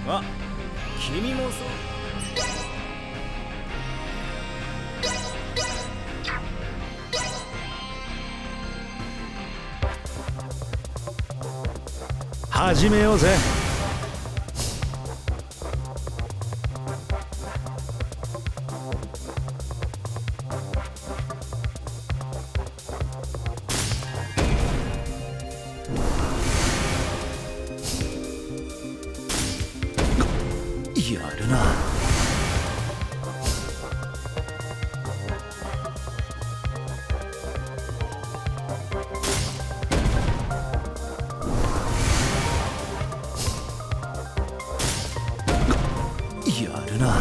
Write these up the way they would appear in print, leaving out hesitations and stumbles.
あ、君もそう。 始めようぜ。やるな。やるな。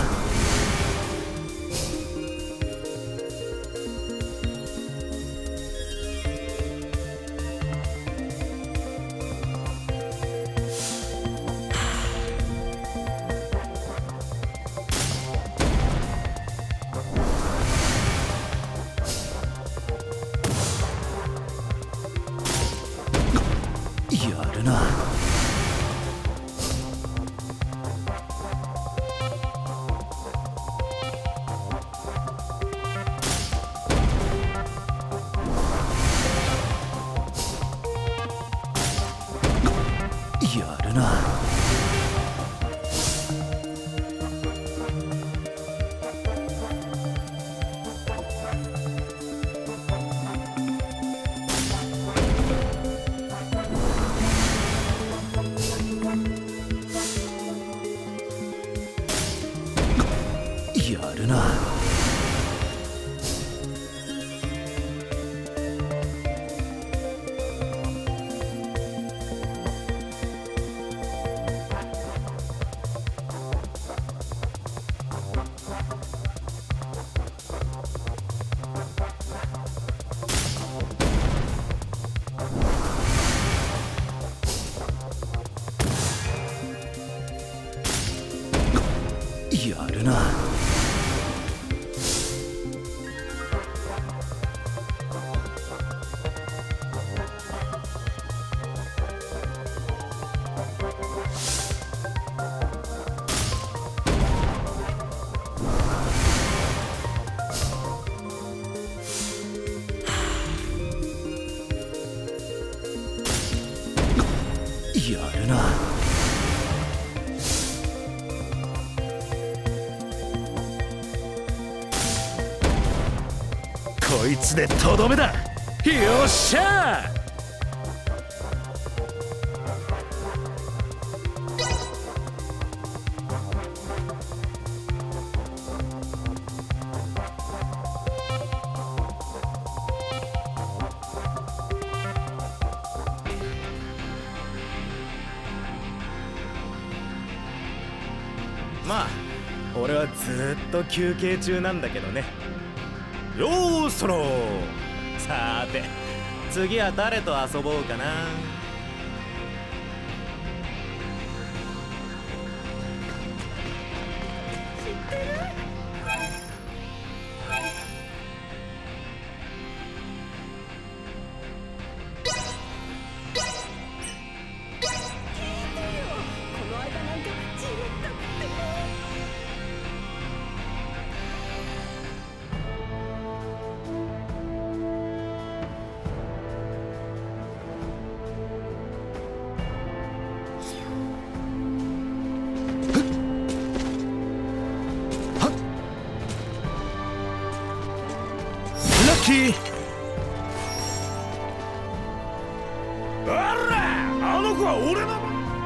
やるな。やるな。やるな。やるな。やるな。こいつでとどめだ。よっしゃー。 まあ俺はずっと休憩中なんだけどね。よーそろ。さーて次は誰と遊ぼうかな。 ラッキー。 あら、あの子は俺の。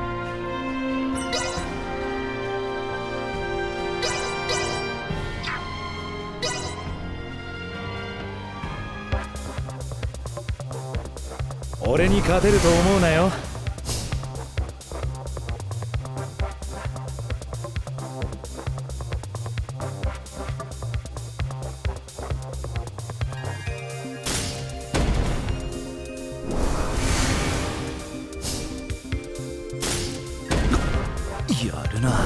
俺に勝てると思うなよ。やるな。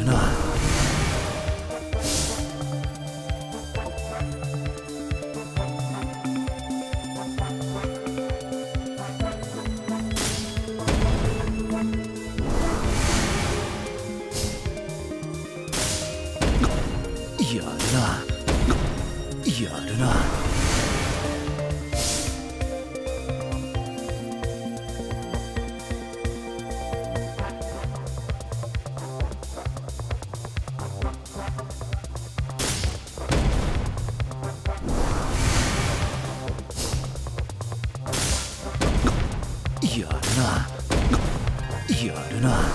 な。やるな。やるな。やるな。やるな。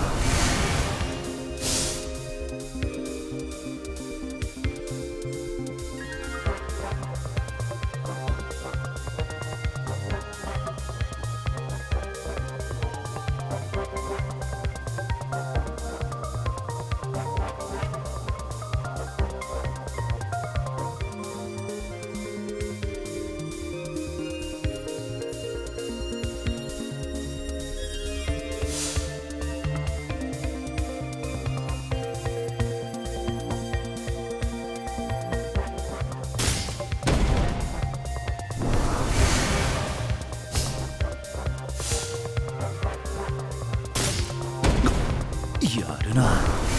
やるな。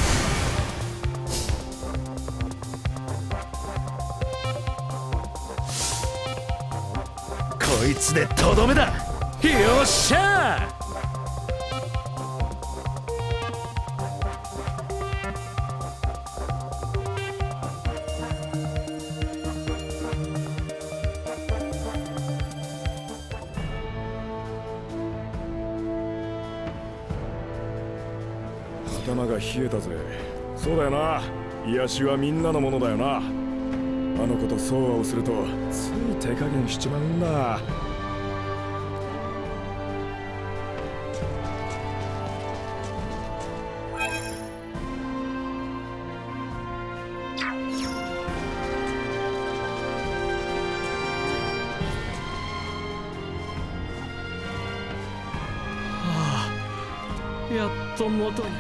こいつでとどめだ。よっしゃー。 頭が冷えたぜ。そうだよな。癒しはみんなのものだよな。あの子と相話をするとつい手加減しちまうんだ。 やっと元に。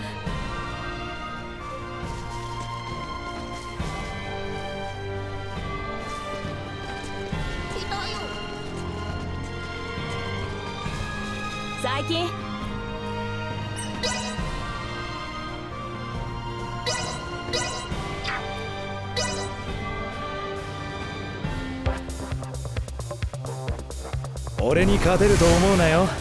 最近俺に勝てると思うなよ。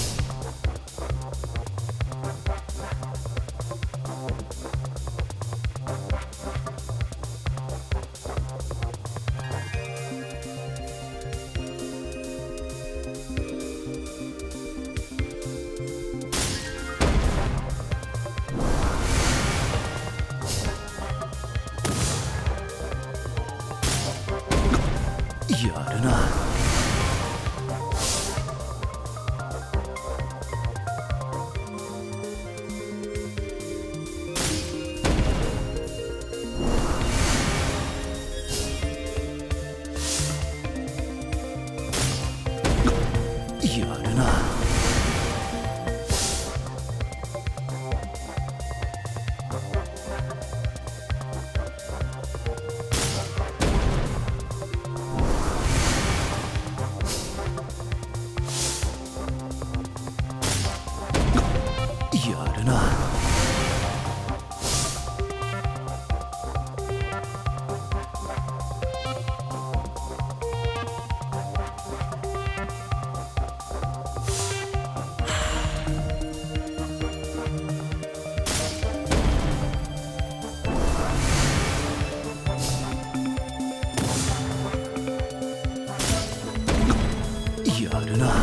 やるな。やるな。やるな。やるな。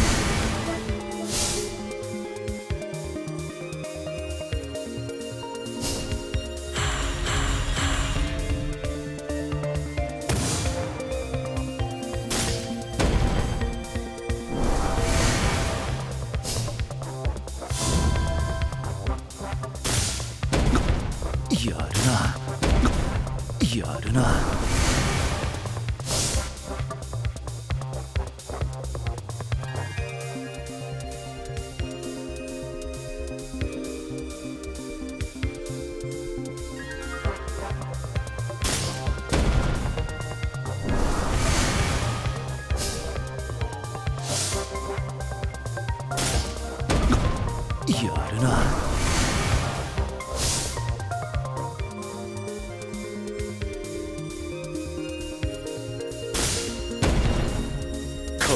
やるな。やるな。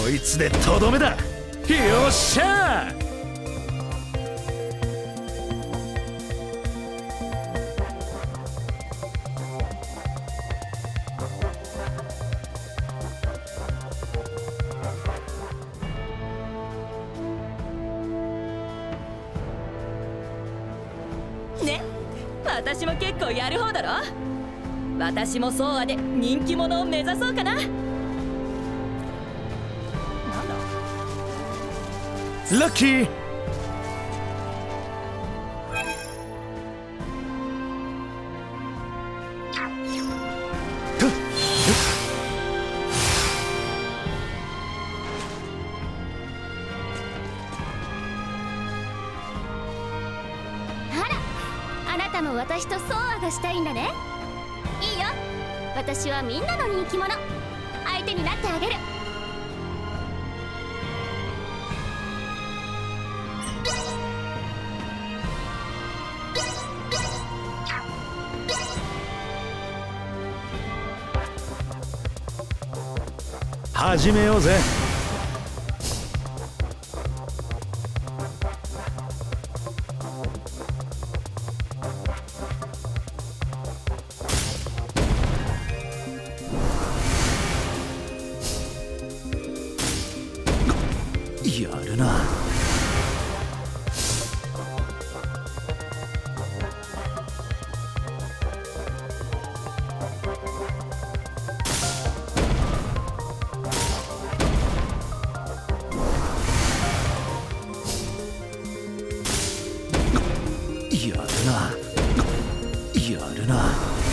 こいつでとどめだ。よっしゃー。 ね、私も結構やる方だろ。私もソーアで人気者を目指そうかな。なんだラッキー。 あなたも私とソーアがしたいんだね。いいよ、私はみんなの人気者、相手になってあげる。 始めようぜ。やるな。やるな。やるな。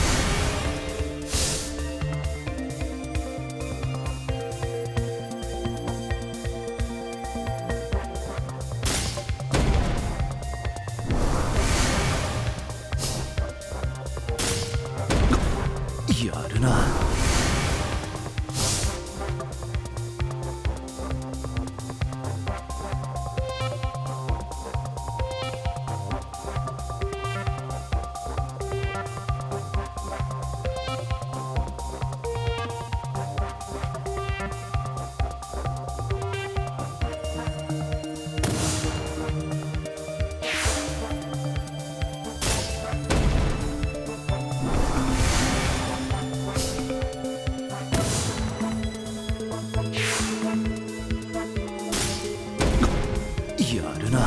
やるな。やるな。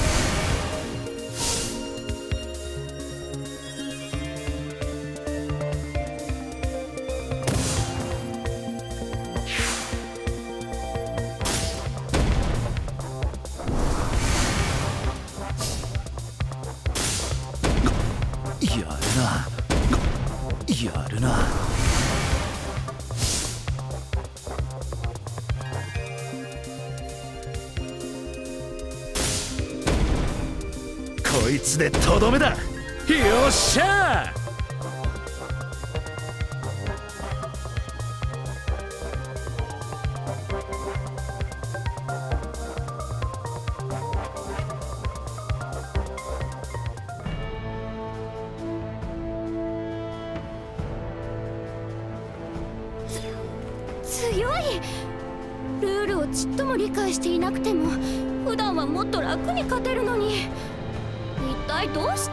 やるな。こいつでとどめだ。よっしゃー。 強い。ルールをちっとも理解していなくても普段はもっと楽に勝てるのに、一体どうして？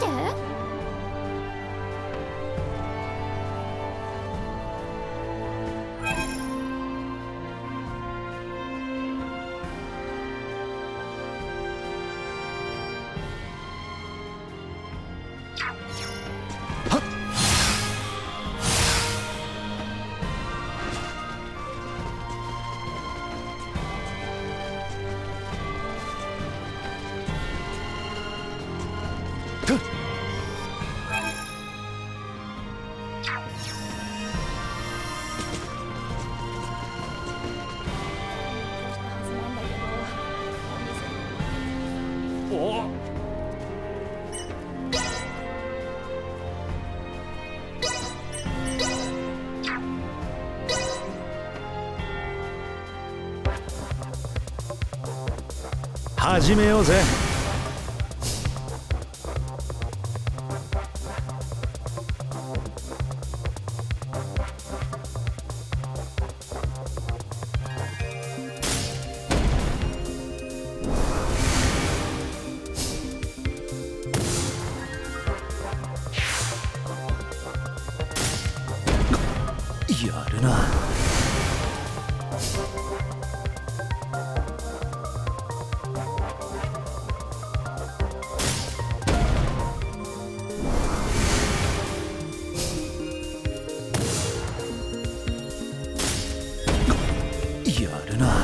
始めようぜ。 やるな。やるな。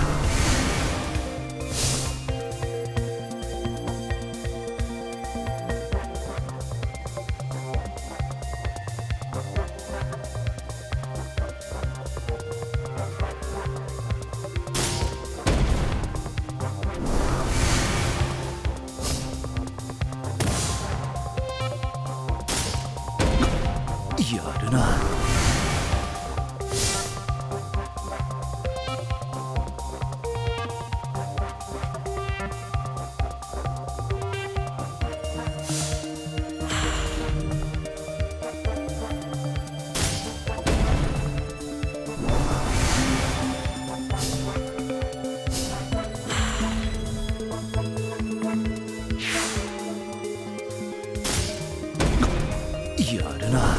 やるな。やるな。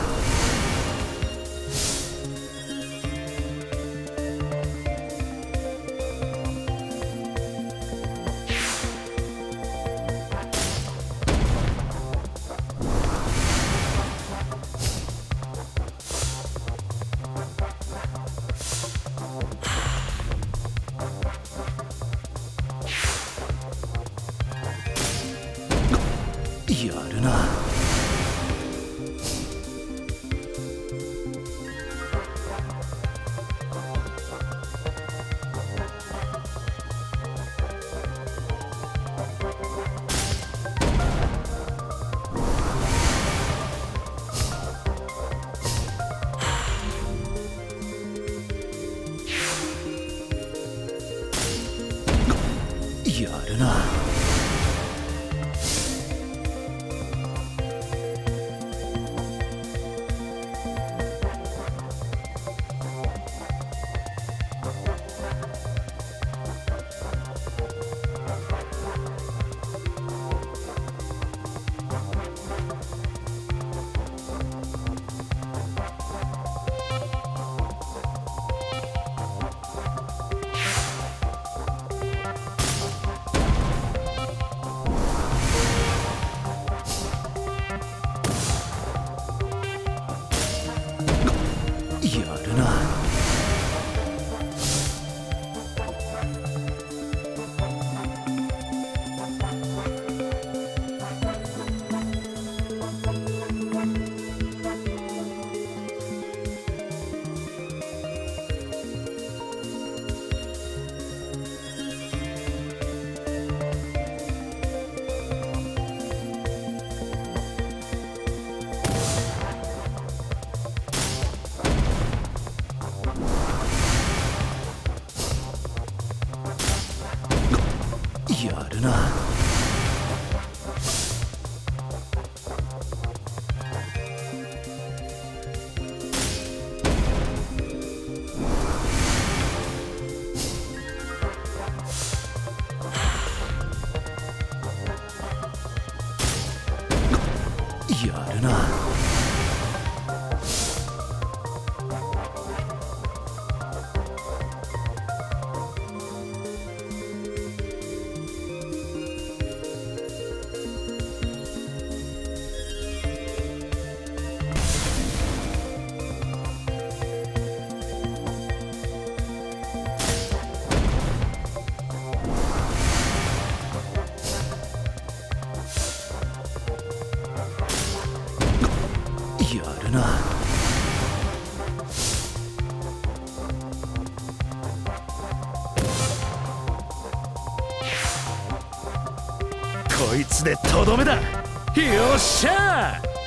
やるな。やるな。やるな。やるな。やるな。やるな。こいつでとどめだ。よっしゃー。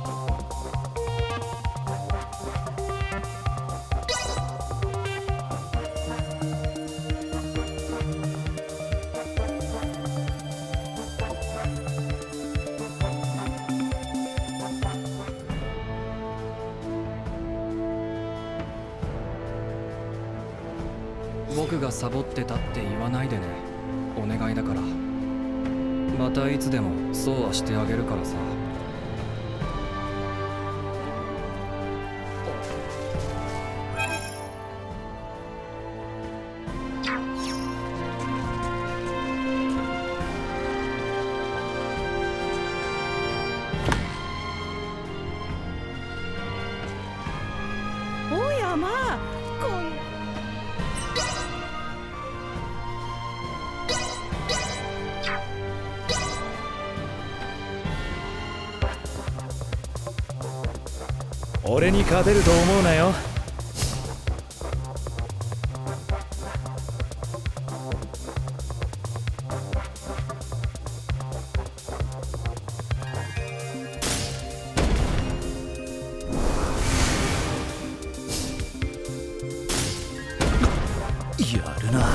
僕がサボってたって言わないでね。お願いだから。またいつでもそうはしてあげるからさ。 まあまあ、 俺に勝てると思うなよ。やるな。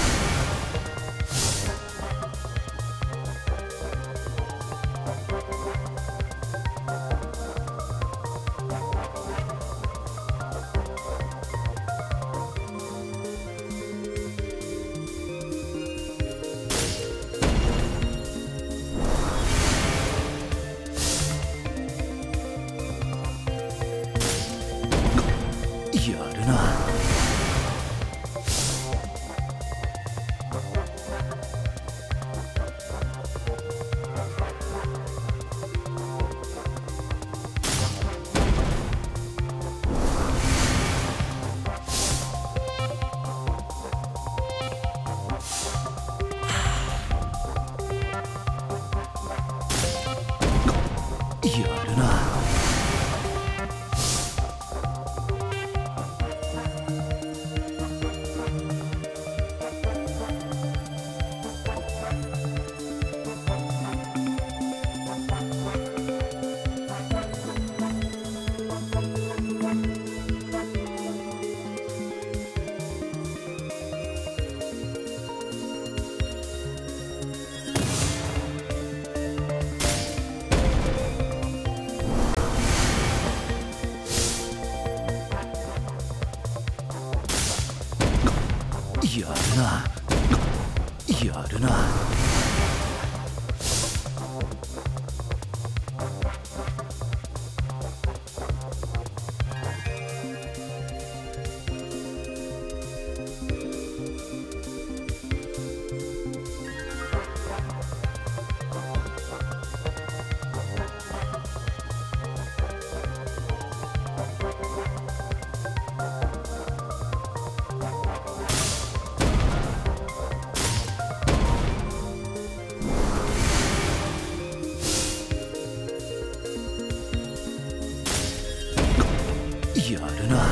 やるな。やるな。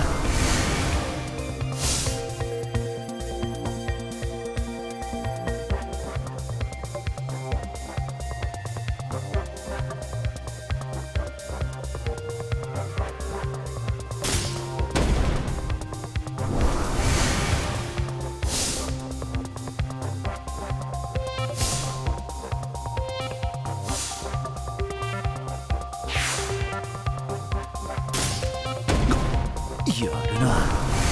やるな。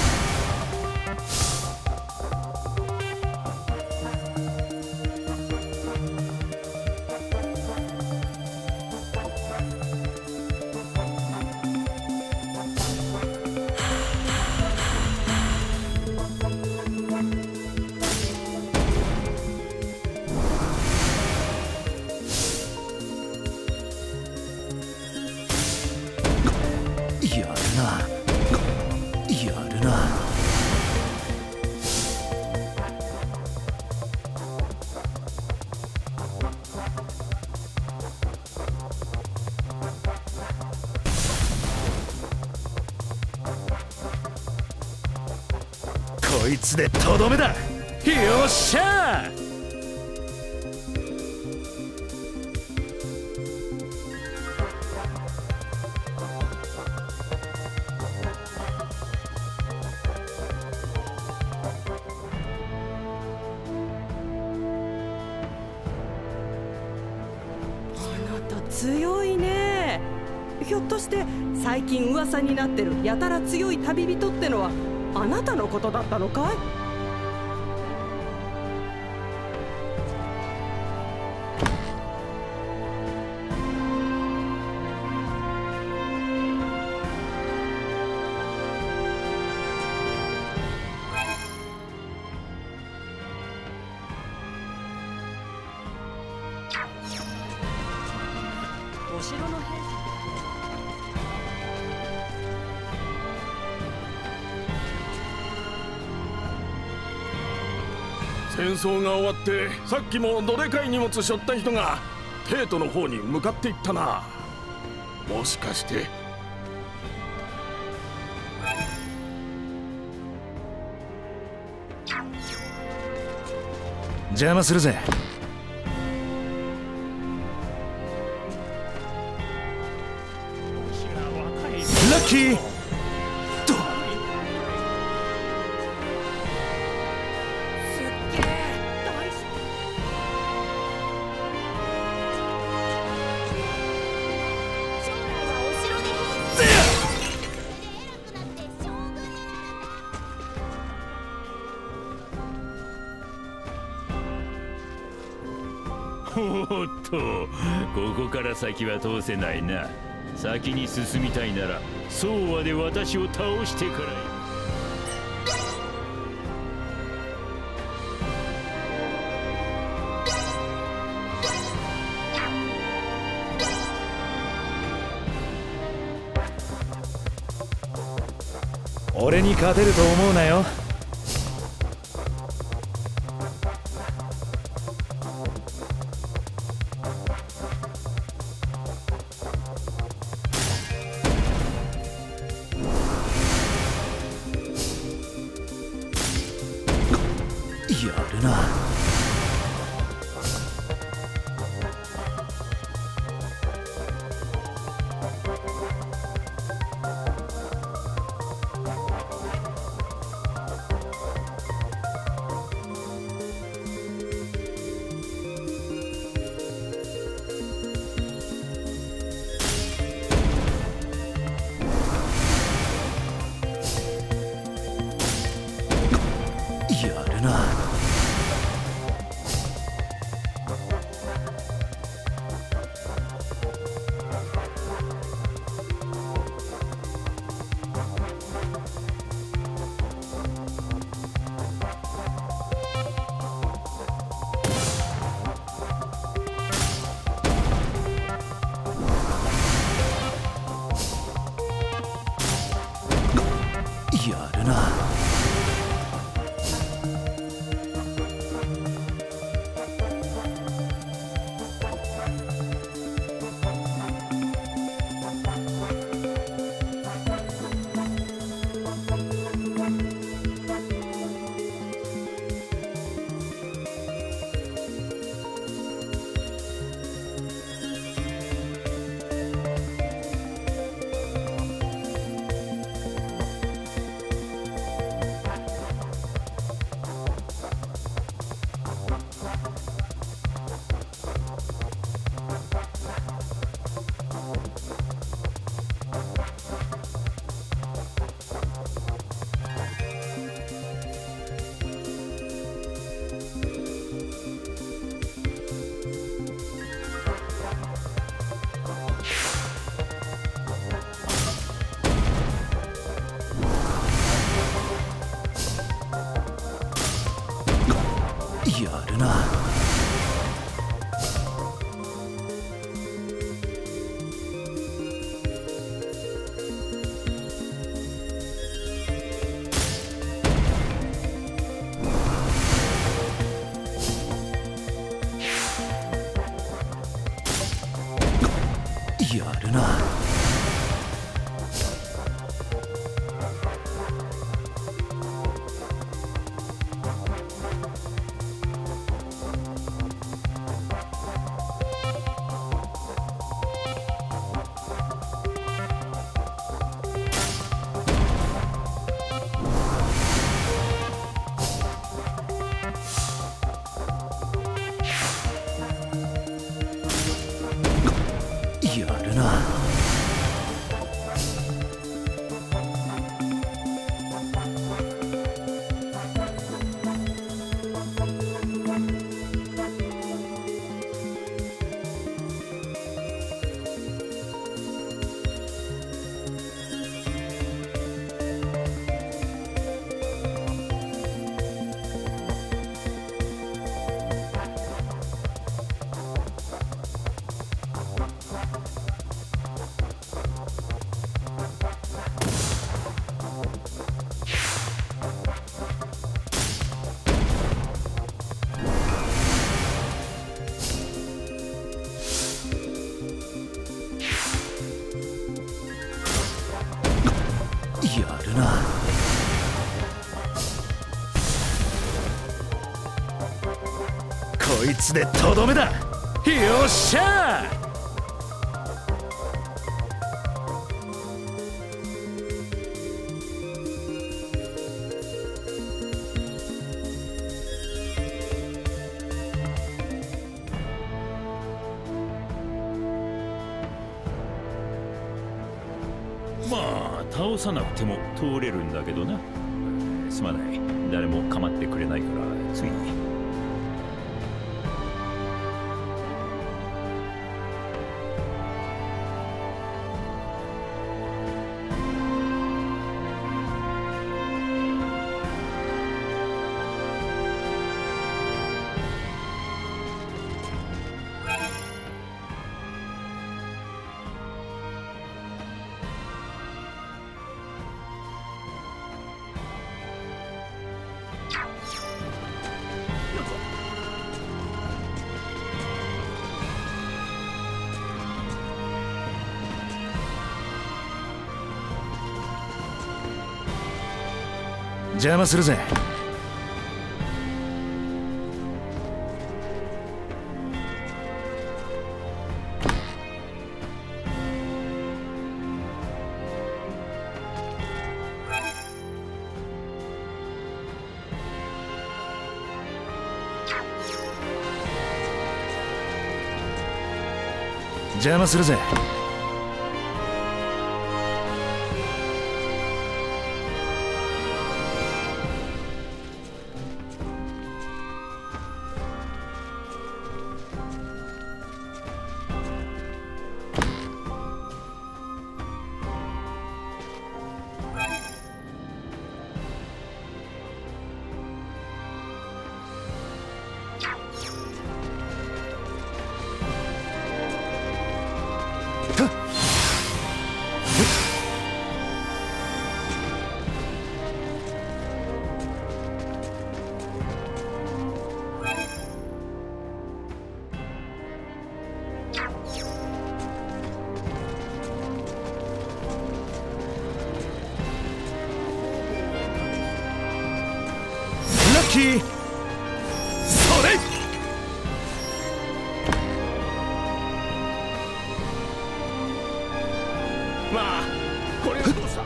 やるな。やるな。こいつでとどめだ。よっしゃー。 強いね。ひょっとして最近噂になってるやたら強い旅人ってのはあなたのことだったのかい？お城の兵士。 戦争が終わってさっきもどでかい荷物背負った人がテートの方に向かっていったな。もしかして邪魔するぜ。ラッキーと。 おっと、ここから先は通せないな。先に進みたいならソーアで私を倒してからよ。 俺に勝てると思うなよ。やるな。やるな。やるな。 やるな。こいつでとどめだ。よっしゃー。 まあ倒さなくても通れるんだけどな。すまない、誰も構ってくれないから次。 邪魔するぜ。邪魔するぜ。ラッキー。それ。 まあこれはどうした。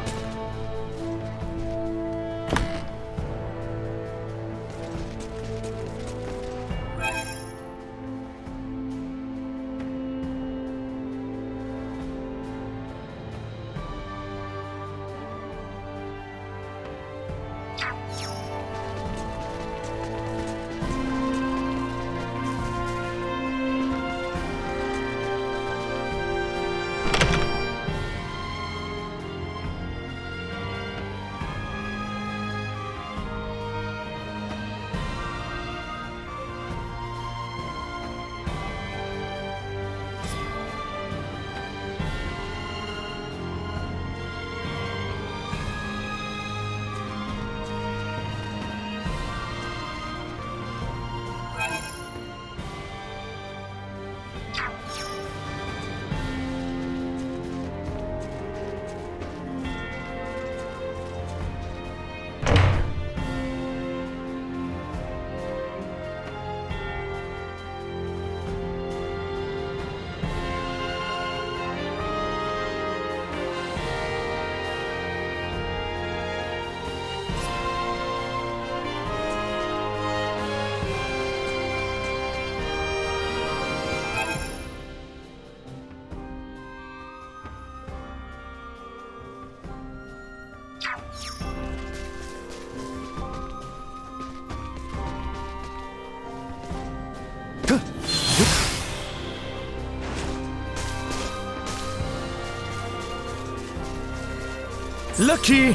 ラッキー。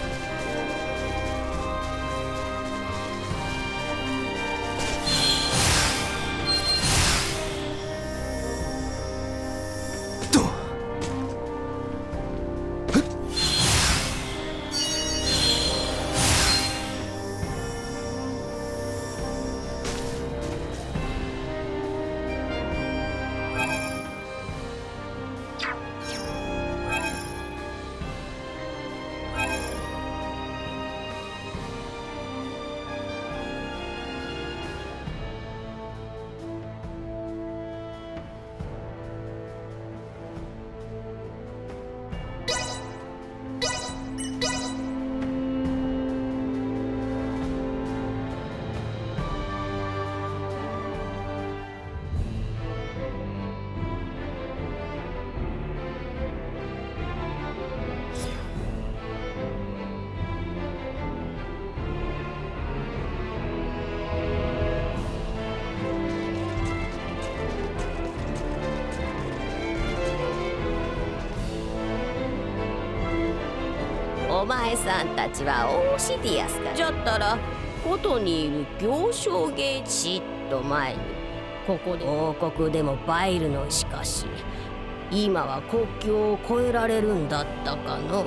お前さんたちはオーシディアスか。じゃったらことにいる行商ゲーチと前にここで王国でもバイルのしかし今は国境を越えられるんだったかの。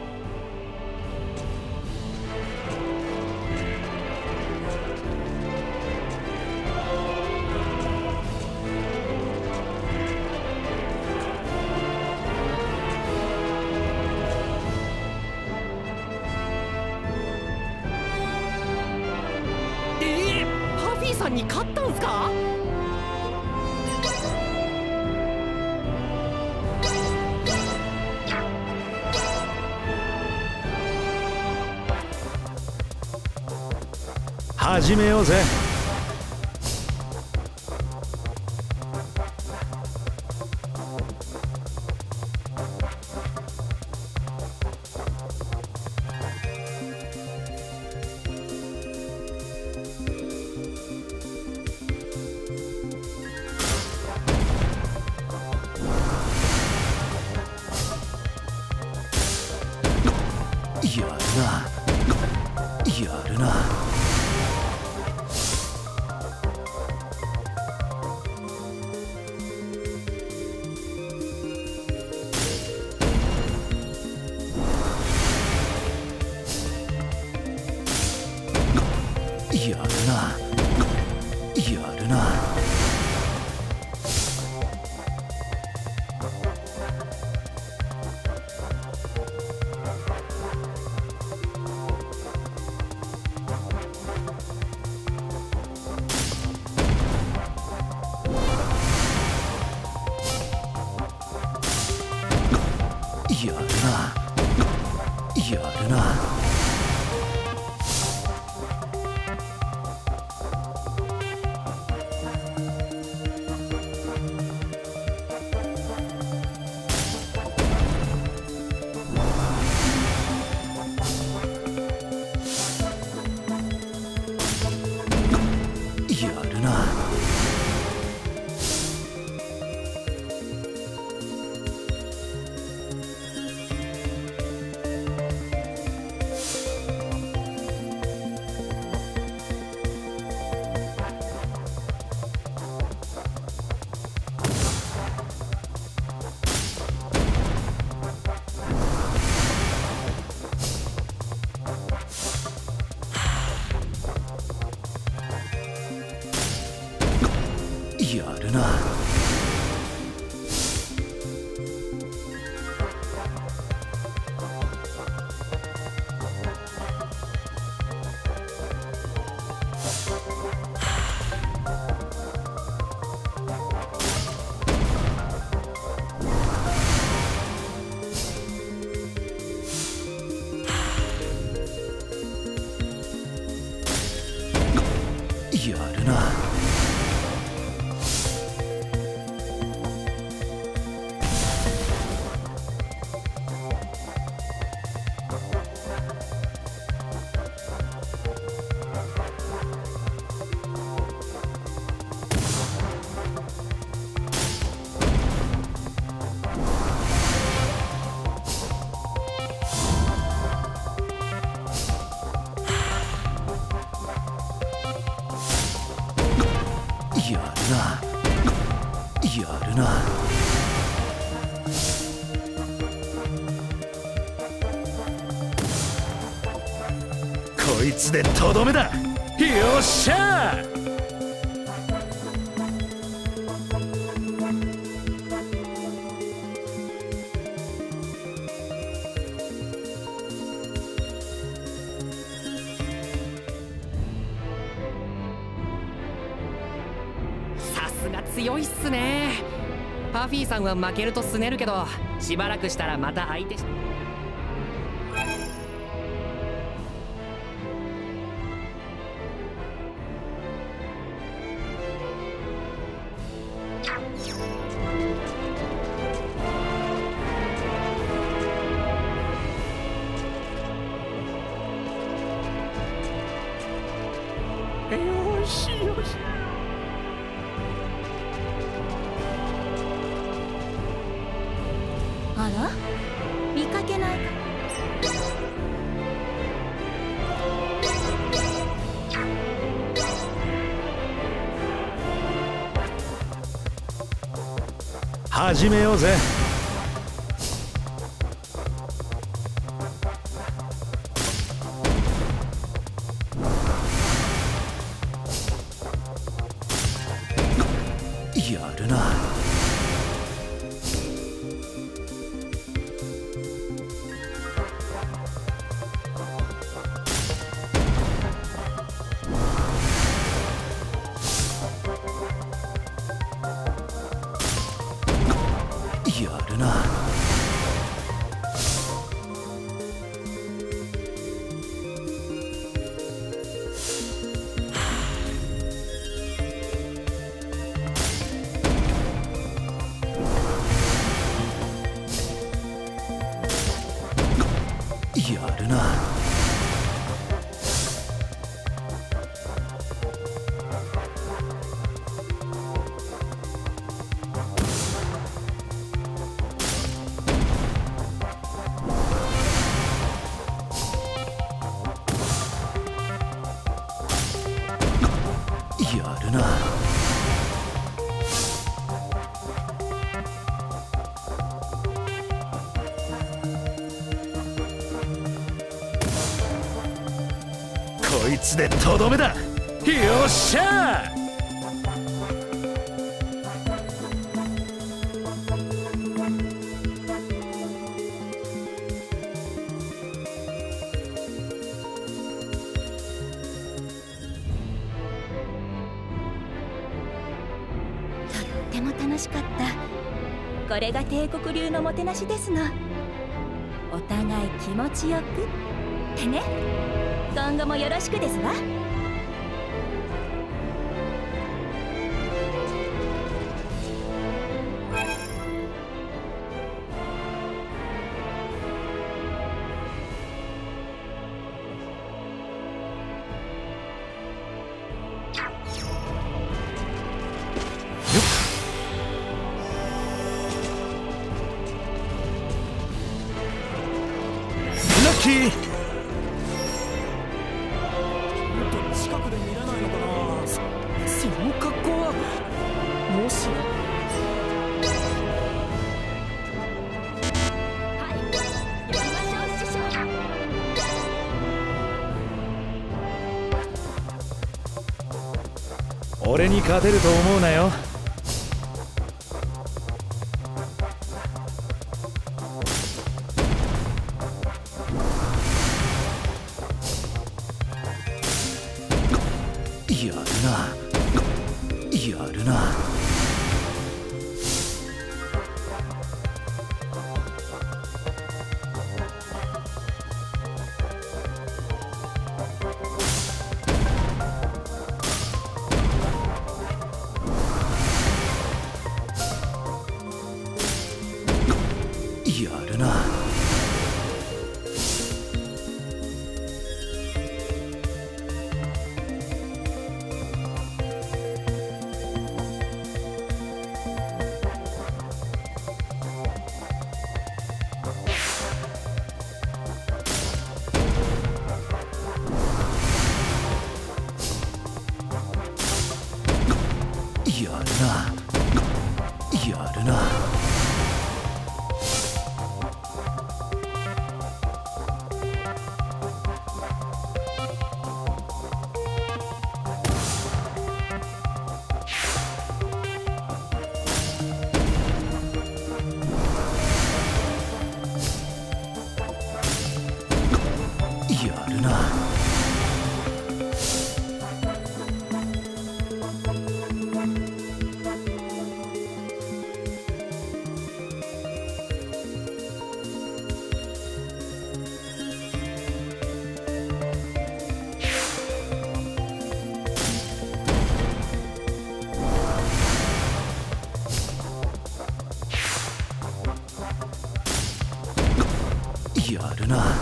ハフィーさんに勝ったんすか？ 始めようぜ。やるな。こいつでとどめだ。よっしゃー。 さすが強いっすね。パフィーさんは負けるとすねるけど、しばらくしたらまた相手して。 よしよし。 あら、見かけないか。 始めようぜ。やるな。やるな。やるな。やるな。こいつでとどめだ。よっしゃー。 とっても楽しかった。これが帝国流のもてなしですの。お互い気持ちよくってね。今後もよろしくですわ。 ラッキー。 近くで見れないのかな。 その格好はもしや。 俺に勝てると思うなよ。やるな。やるな。やるな。やるな。やるな。やるな。やるな。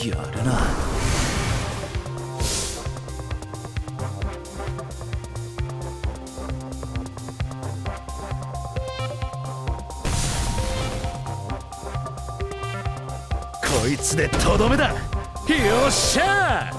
やるな。こいつでとどめだ。よっしゃ。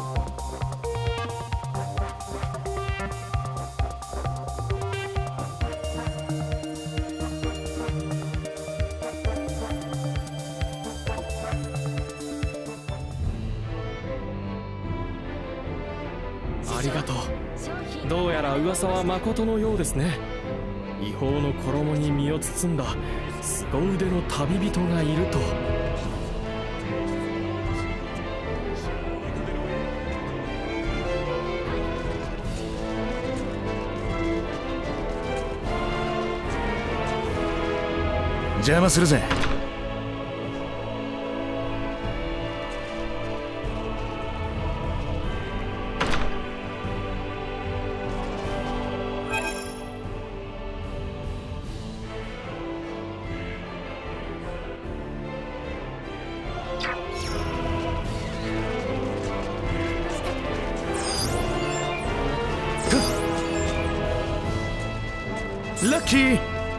ありがとう。どうやら噂は誠のようですね。違法の衣に身を包んだ凄腕の旅人がいると。 邪魔するぜ。ラッキー。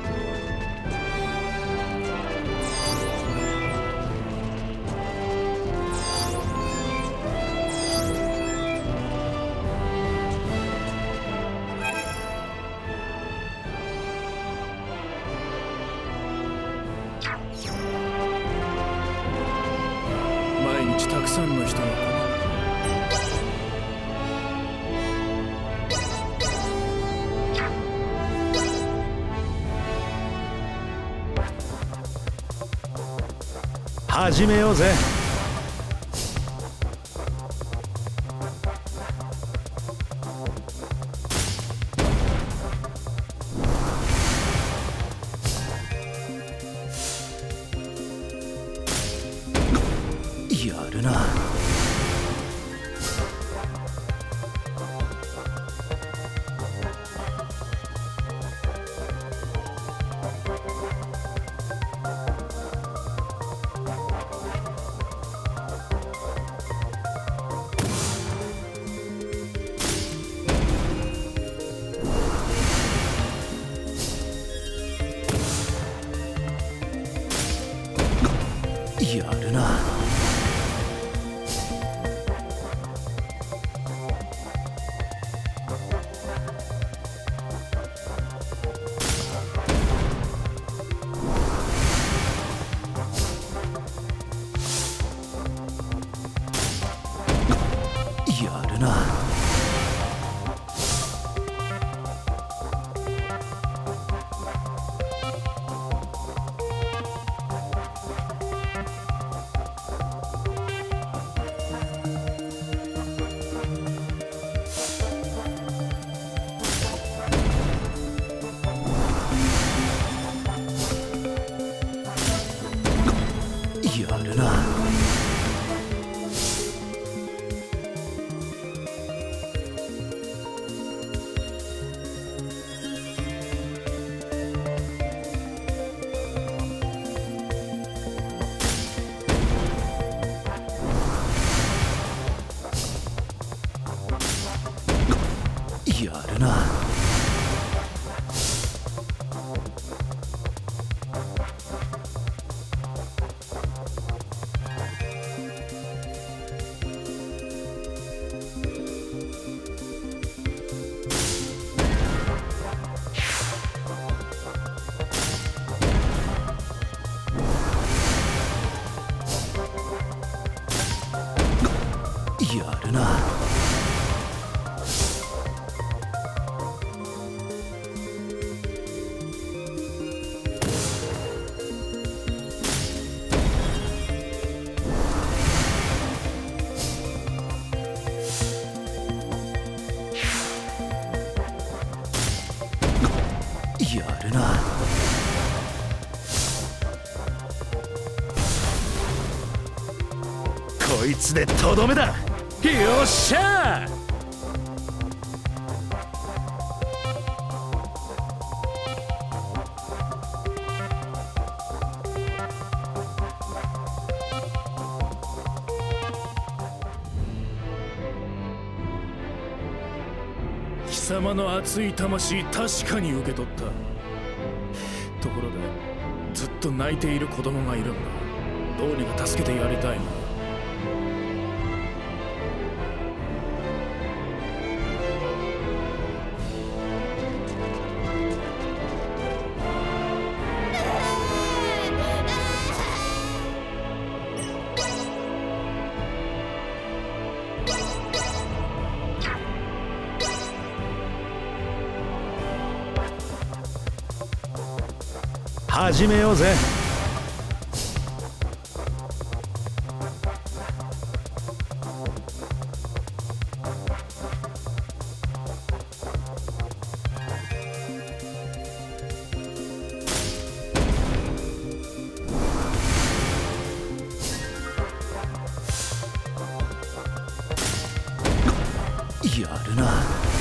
毎日たくさんの人が始めようぜ。やるな。やるな。やるな。やるな。やるな。やるな。やるな。こいつでとどめだ。よっしゃ。 様の熱い魂確かに受け取った。ところでずっと泣いている子供がいるんだ。どうにか助けてやりたいな。 始めようぜ。 やるな。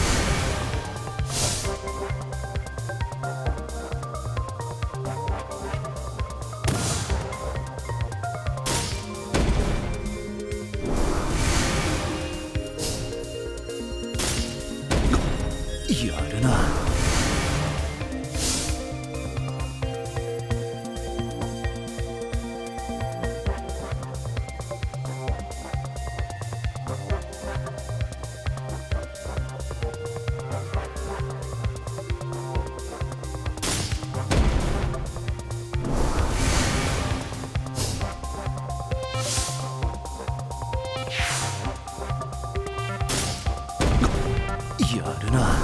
やるな。やるな。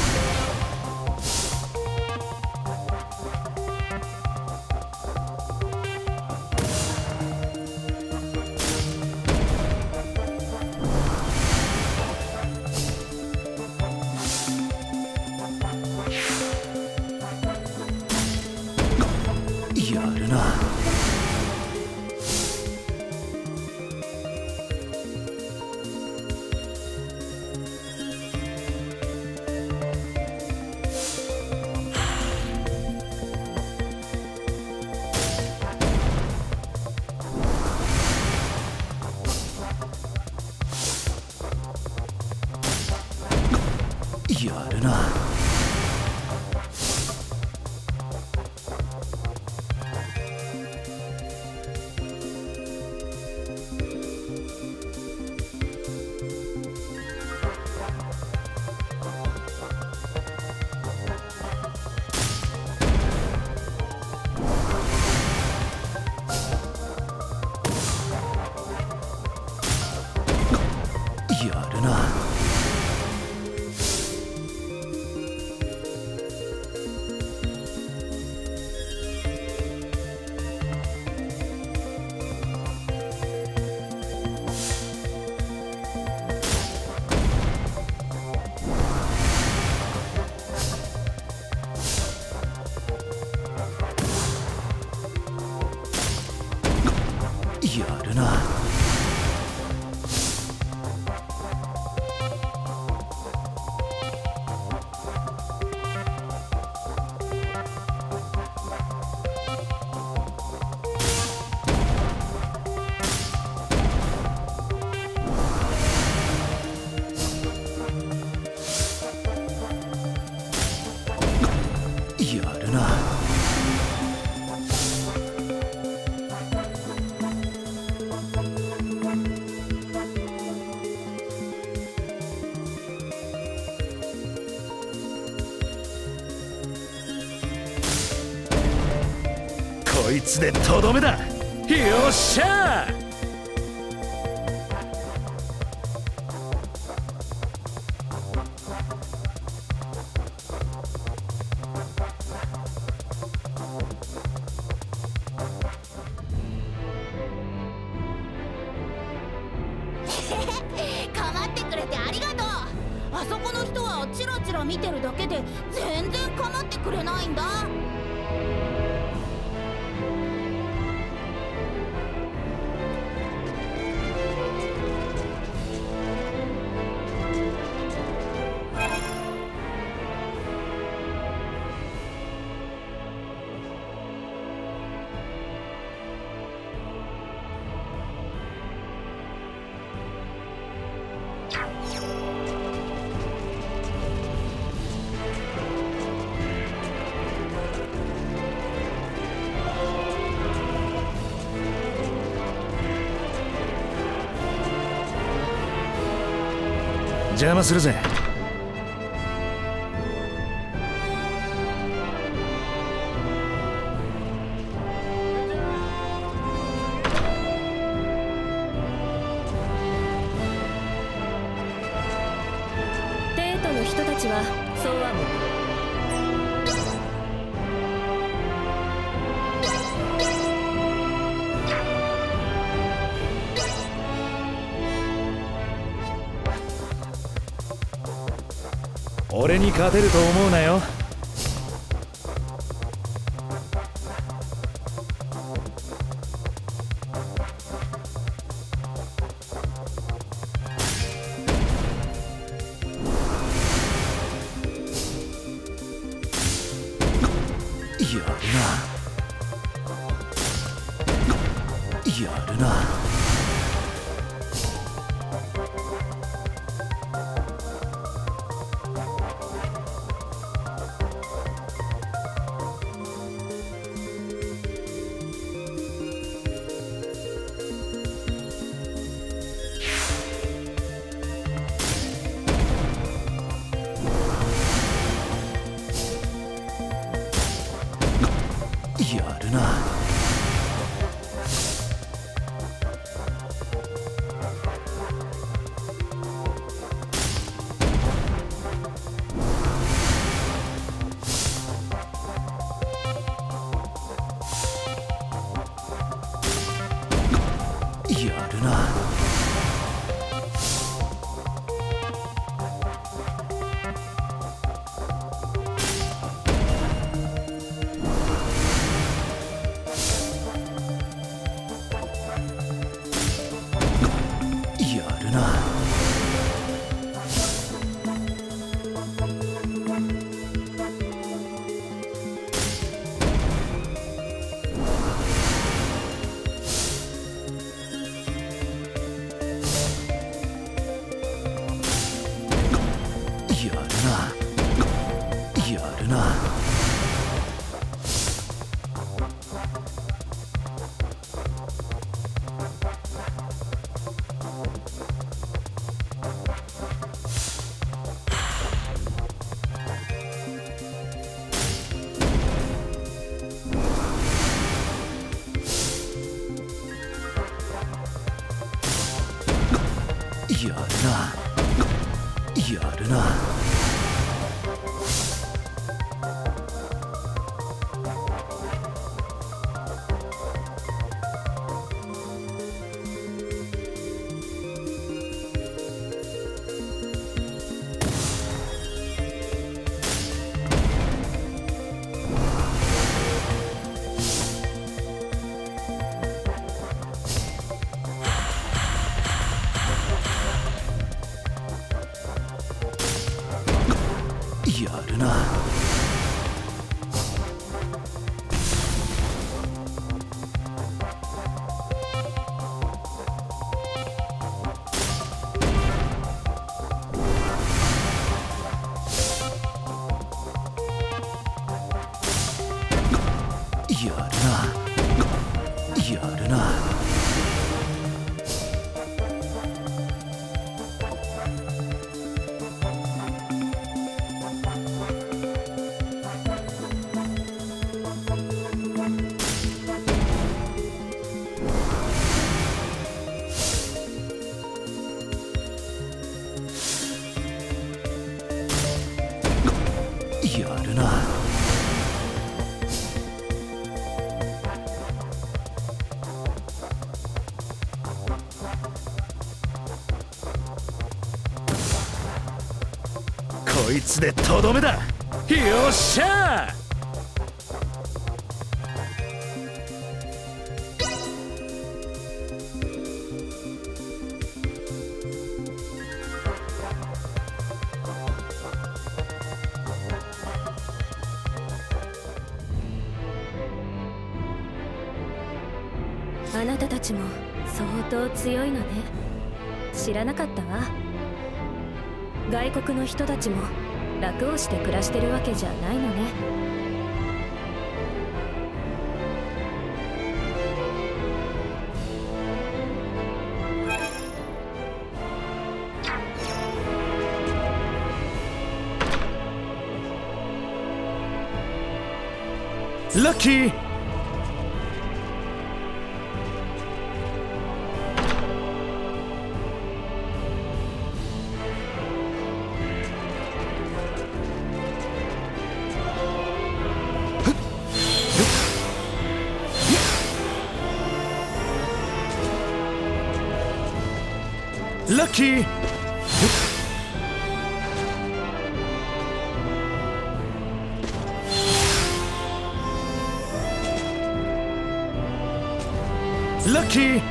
やるな。やるな。やるな。やるな。やるな。こいつでとどめだ。よっしゃー。 構ってくれてありがとう。あそこの人はチラチラ見てるだけで全然構ってくれないんだ。 邪魔するぜ。 帝都の人たちはそうはも俺に勝てると思うなよ。やるな。やるな。やるな。やるな。やるな。やるな。やるな。やるな。やるな。やるな。こいつでとどめだ。よっしゃー。 あなたたちも相当強いのね。知らなかったわ。外国の人たちも楽をして暮らしてるわけじゃないのね。 ラッキー。ラッキー。ラッキー。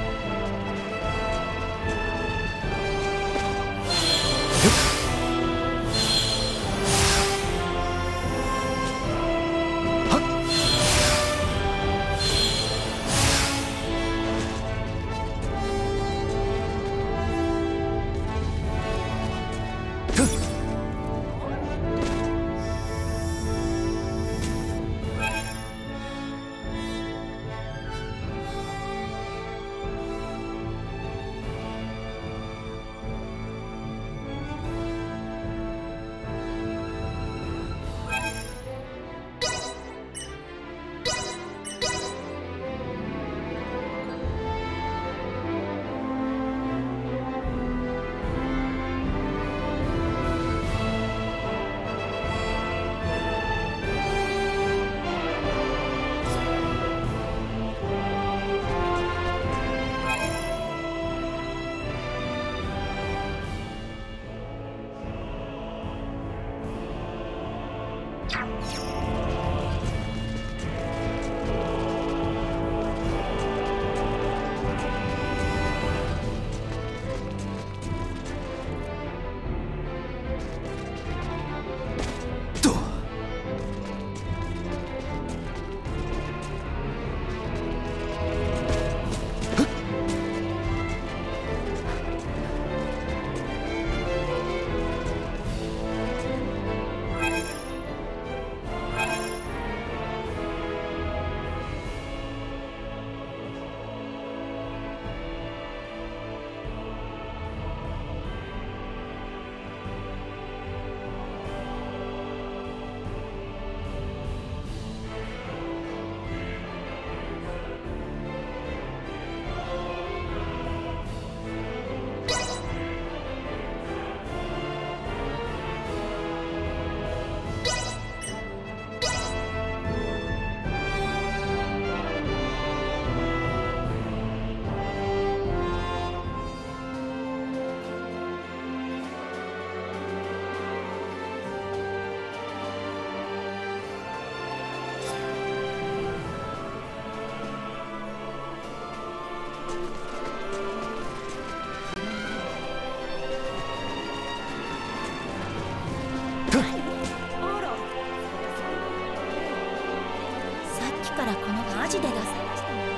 マジで出せましたね。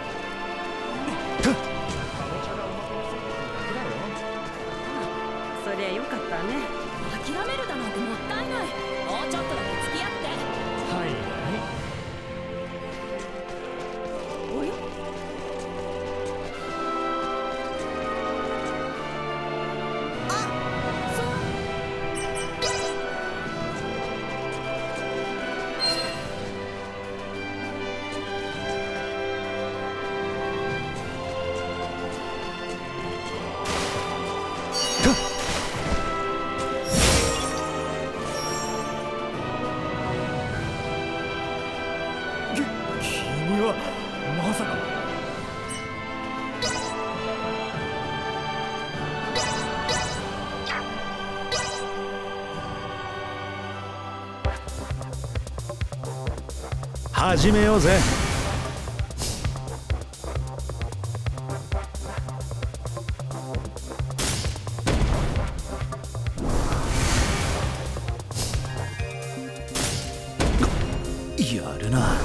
そりゃよかったね。 諦めるだなんてもったいない。もうちょっとだけ付き合って。 はいはい。 おや？ 君はまさか。始めようぜ。やるな。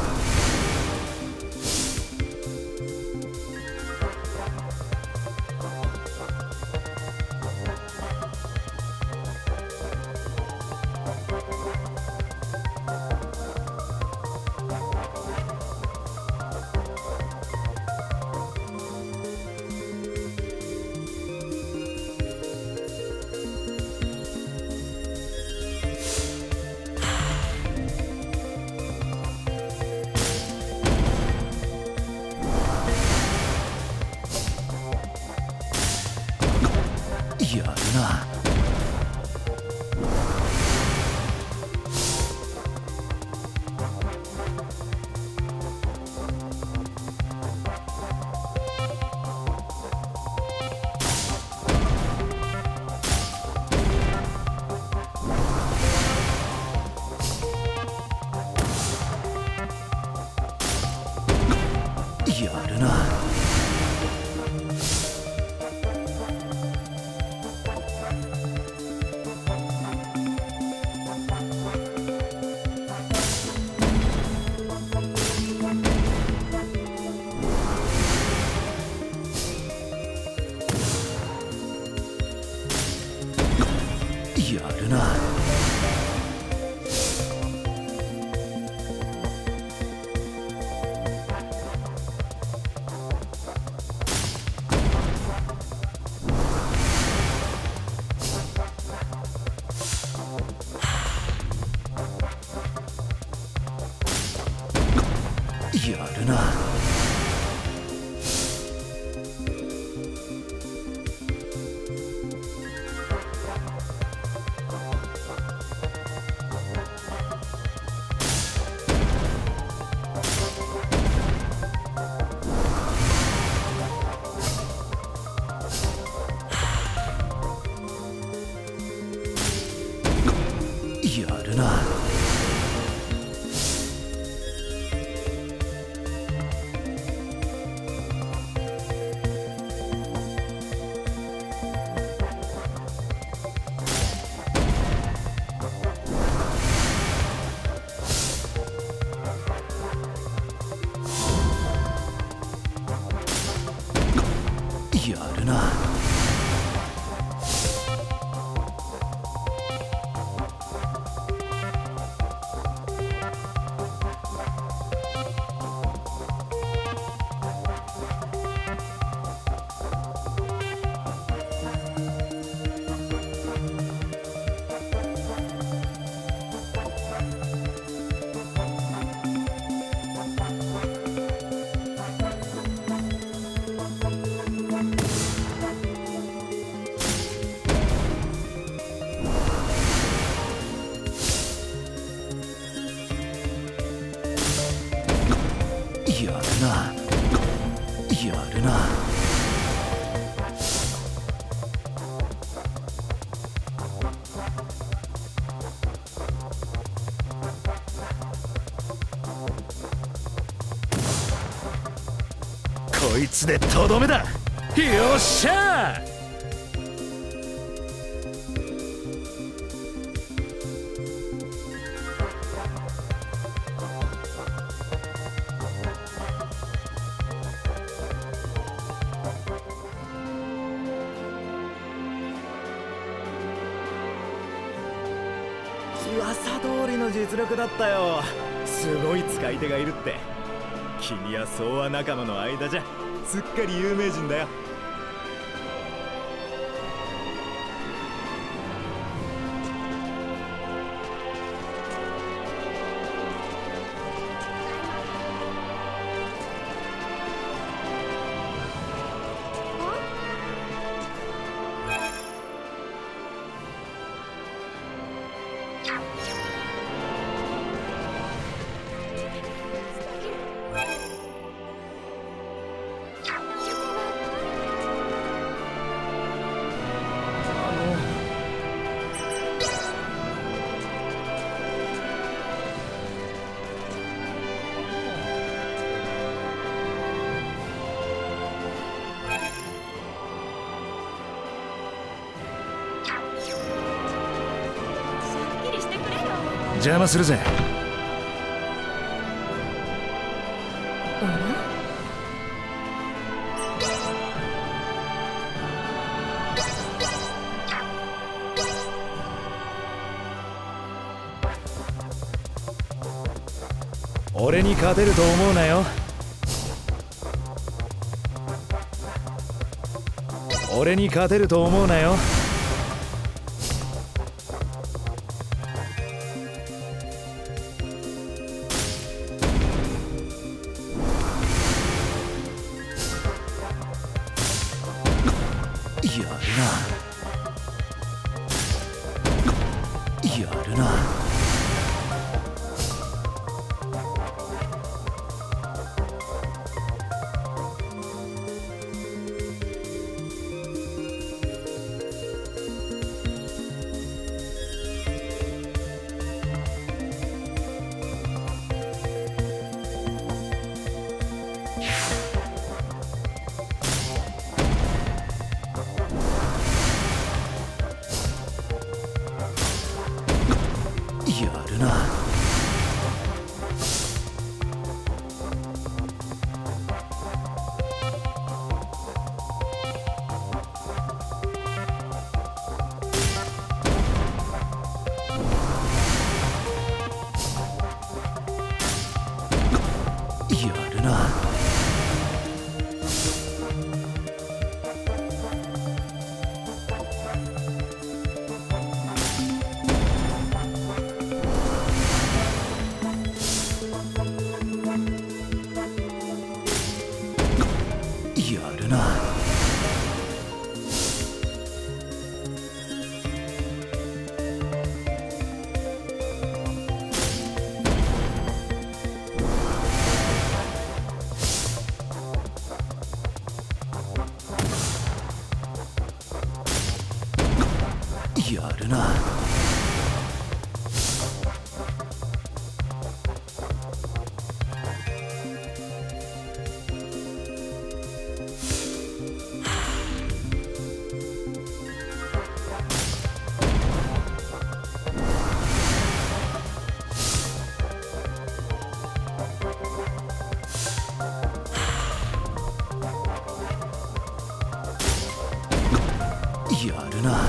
やるな。やるな。やるな。やるな。やるな。やるな。やるな。こいつでとどめだ。よっしゃー。 噂通りの実力だったよ。すごい使い手がいるって。君は総和仲間の間じゃすっかり有名人だよ。 邪魔するぜ。俺に勝てると思うなよ。俺に勝てると思うなよ。やるな。やるな。 るな。やるな。やるな。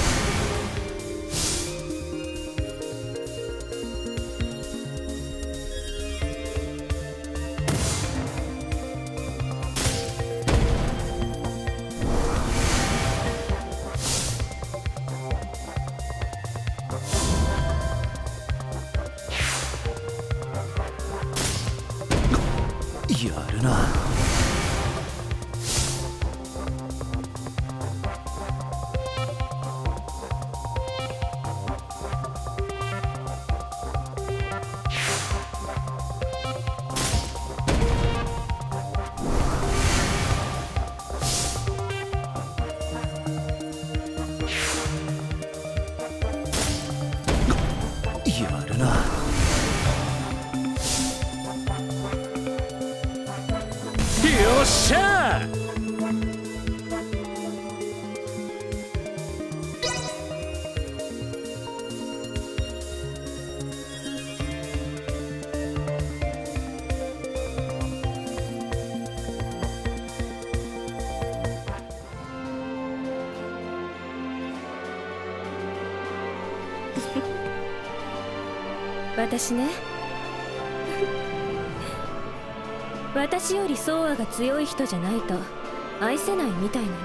やるな。やるな。 よっしゃー。 私ね、私よりソーアが強い人じゃないと愛せないみたいなの。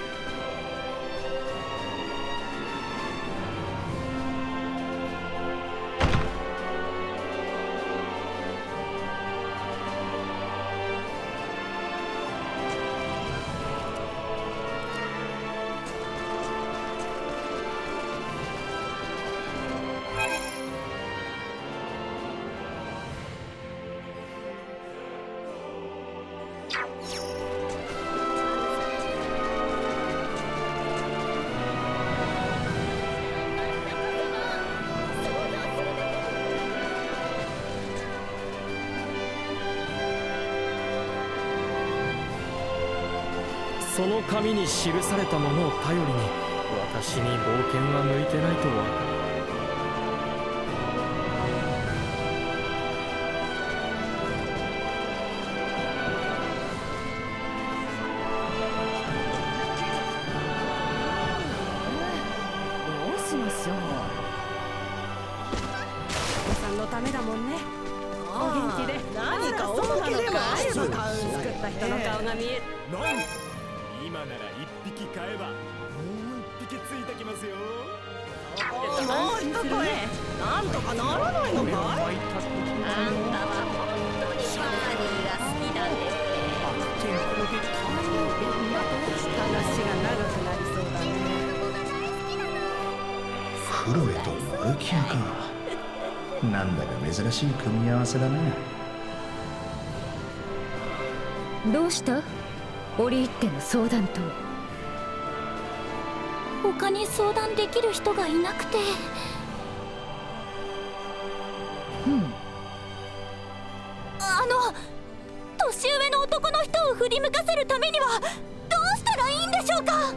その紙に記されたものを頼りに私に冒険は向いてないとは。 どうしましょう。お子さんのためだもんね。お元気で何かおまけでもあれば買う。作った人の顔が見える。 今なら一匹買えばもう一匹ついてきますよ。 もう一声。なんとかならないのかい。あんたは本当にパーリーが好きだね。 話が長くなりそうだね。 クロエとマルキアか。なんだか珍しい組み合わせだな。 どうした？折り入っての相談と。 他に相談できる人がいなくて。年上の男の人を振り向かせるためにはどうしたらいいんでしょうか。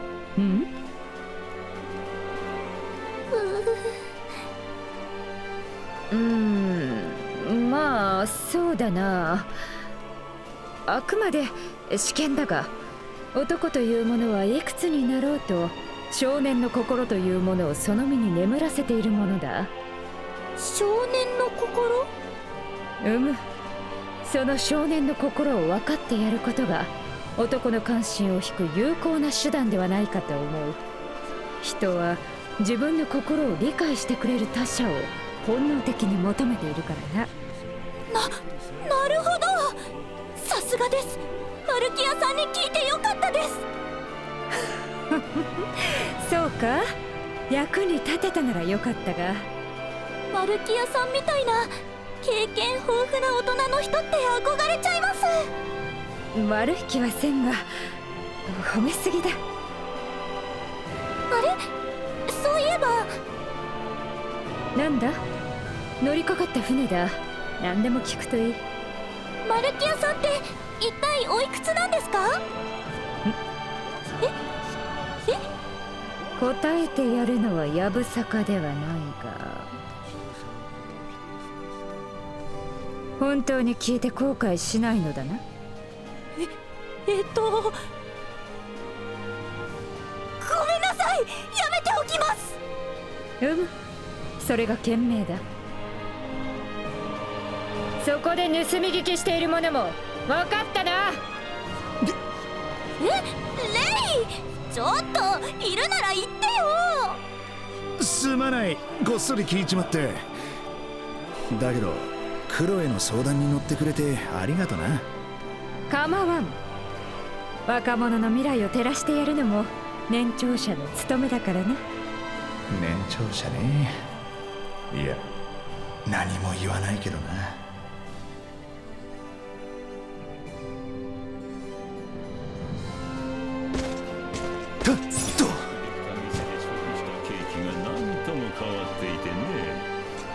まあそうだな。あくまで試験だが、男というものはいくつになろうと少年の心というものをその身に眠らせているものだ。 少年の心？ その少年の心を分かってやることが男の関心を引く有効な手段ではないかと思う。人は自分の心を理解してくれる他者を本能的に求めているからな。 なるほど。さすがです。マルキアさんに聞いてよかったです。 そうか、役に立てたならよかったが。 マルキアさんみたいな経験豊富な大人の人って憧れちゃいます。 悪い気はせんが褒めすぎだ。 あれ、そういえば。 なんだ、乗りかかった船だ。何でも聞くといい。 マルキアさんって一体おいくつなんですか？ 答えてやるのはやぶさかではないが、本当に聞いて後悔しないのだな。 ごめんなさい。やめておきます。 それが賢明だ。そこで盗み聞きしている者も分かったな。 レイ、ちょっといるなら言ってよ。 すまない、ごっそり聞いちまって。だけどクロエの相談に乗ってくれてありがとな。 構わん。若者の未来を照らしてやるのも年長者の務めだからな。 年長者ね。いや、何も言わないけどな。 ケーキが何とも変わっていてね。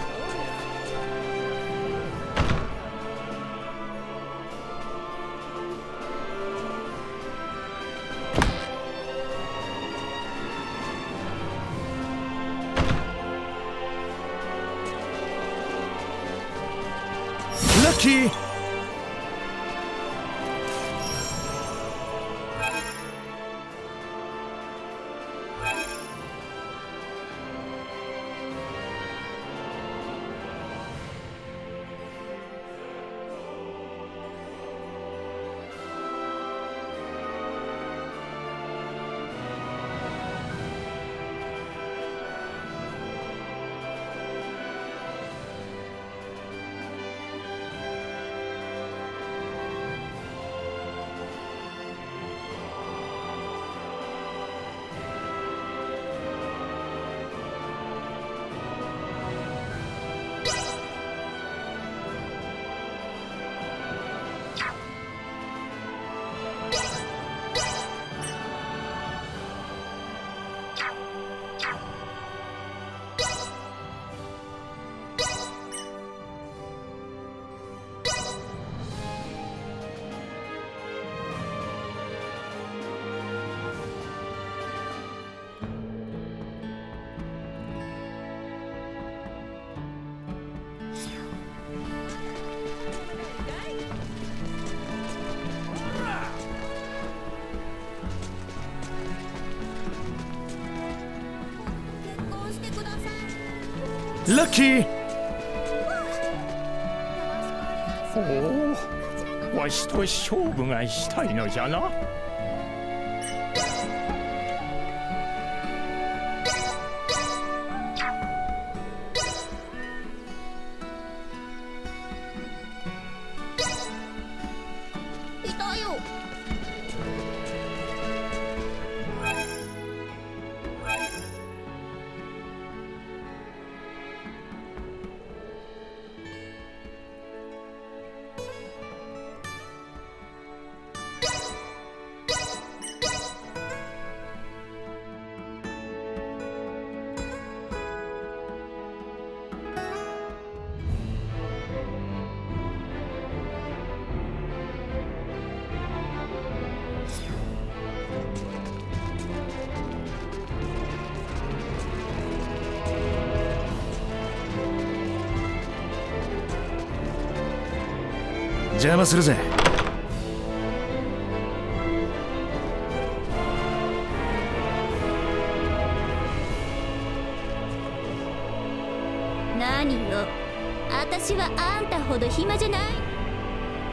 ラッキー。ラッキー。 おお、わしと勝負がしたいのじゃな。 いたよ。 邪魔するぜ。 何よ、私はあんたほど暇じゃない。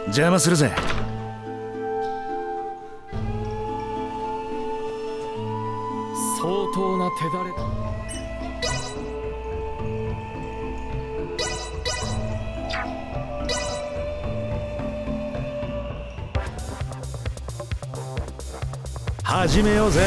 邪魔するぜ。 相当な手だれだ。 始めようぜ。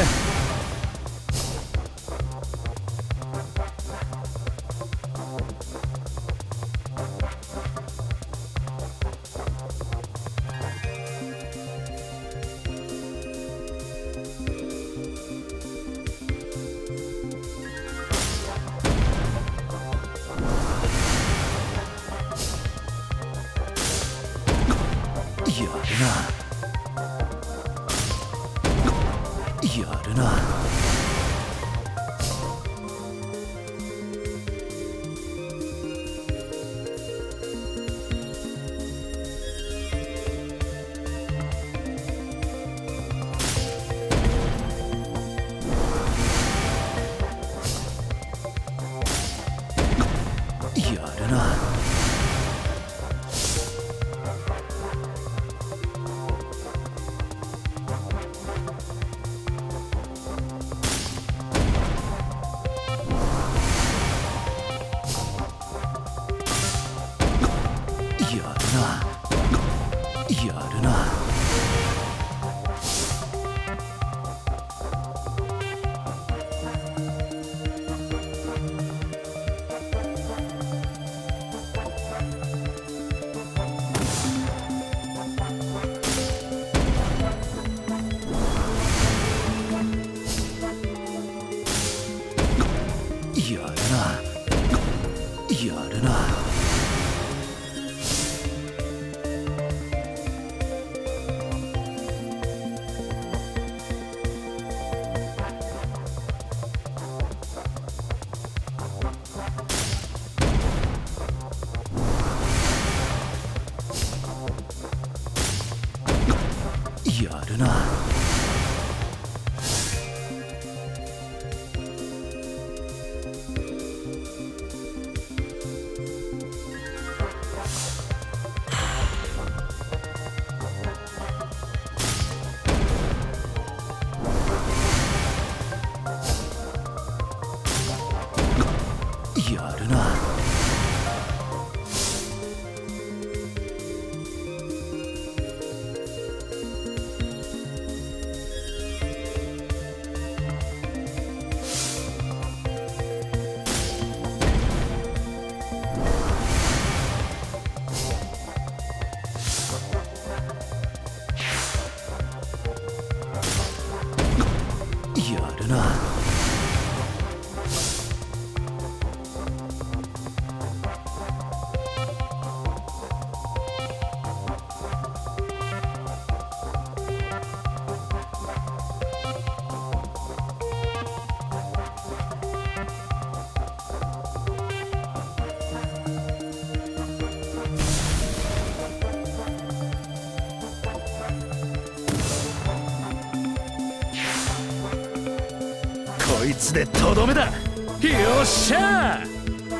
こいつでとどめだ。よっしゃー。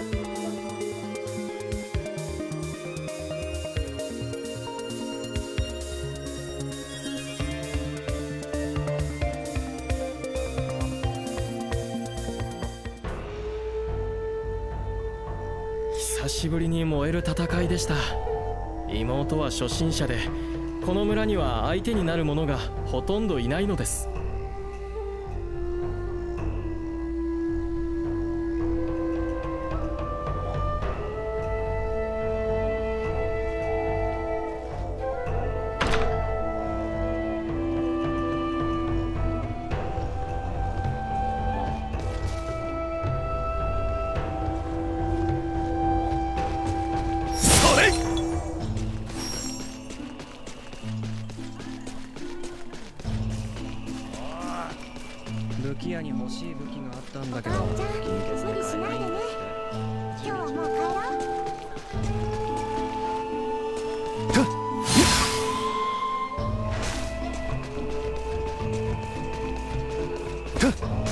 久しぶりに燃える戦いでした。妹は初心者で、この村には相手になる者がほとんどいないのです。 武器屋に欲しい武器があったんだけど、 無理しないでね。今日はもう帰ろう。